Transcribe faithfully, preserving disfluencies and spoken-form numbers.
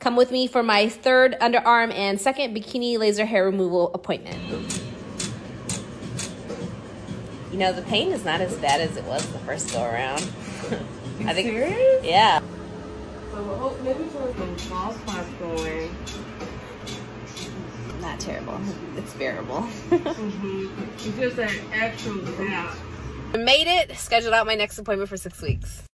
Come with me for my third underarm and second bikini laser hair removal appointment. You know, the pain is not as bad as it was the first go around. You I think, serious? yeah. So we'll hope maybe for some small spots going. Not terrible. It's bearable. Mm-hmm. It's just that actual gap. I made it. Scheduled out my next appointment for six weeks.